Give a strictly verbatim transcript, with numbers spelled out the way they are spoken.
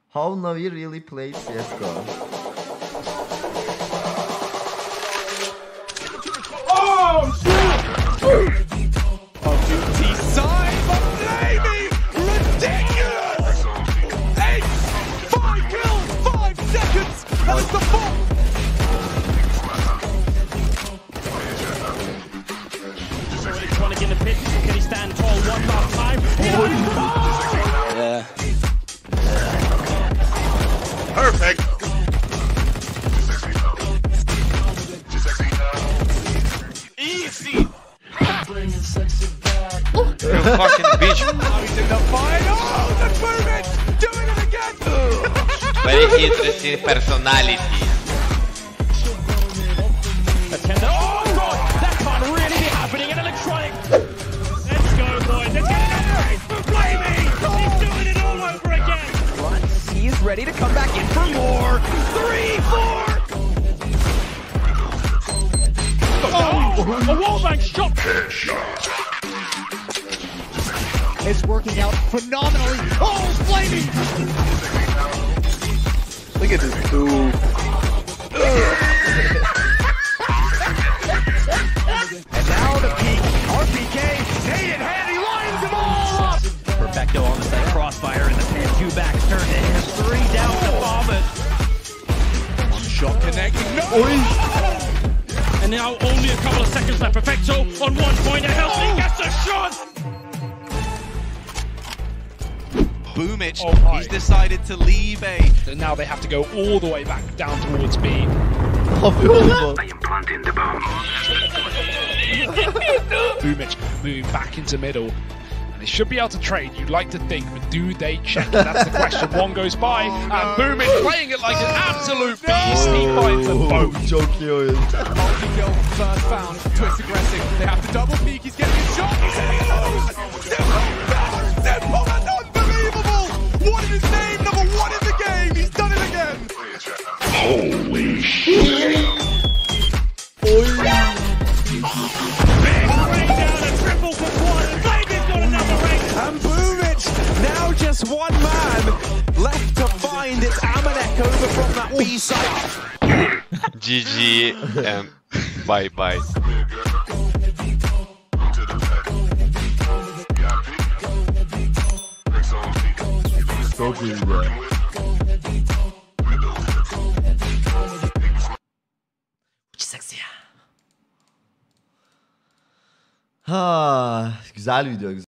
How NaVi really plays C S G O. Oh shit! Duty side for flaming ridiculous! Eight, five kills, five seconds. That's the fourth. Trying to get the pit. Can he stand tall one last time? Yeah. Perfect. Easy. You fucking bitch. Now he's in the final. Oh, the movement, doing it again. Very interesting personality. Attender. Oh god, that can't really be happening in electronic. Let's go, boys. Let's get another race for Blamey. He's doing it all over again. Once he is ready to come back in for more. Three, four. Oh, a wallbang shot. It's working out phenomenally. Oh, Flamey! Look at this dude. And now the peak. R P K. Nade in hand. He lines them all up. Perfecto on the side. Crossfire in the pin. Two backs turned to him. Three down to Bobbin. One shot connecting. No! And now only a couple of seconds left. Perfecto on one point. And Help he gets a shot. Boomich, Oh, hi. he's decided to leave A. And now they have to go all the way back down towards B. Boomich moving back into middle. And they should be able to trade, you'd like to think, but do they check? That's the question. One goes by, Oh, and no. Boomich playing it like an absolute beast. He finds them both. Çok iyi oyun. Multi-kill, first found, Twist aggressive. They have to double peek, he's getting a shot. He's hitting those! Simple, simple and unbelievable! What is his name? Number one in the game! He's done it again! Holy shit. Big rain down. A triple for one. And Flamey's got another race. And Boomich, now just one man left to find its Amanek over from that B side. G G and bye bye. Çok iyi ya. Ha, güzel video, güzel.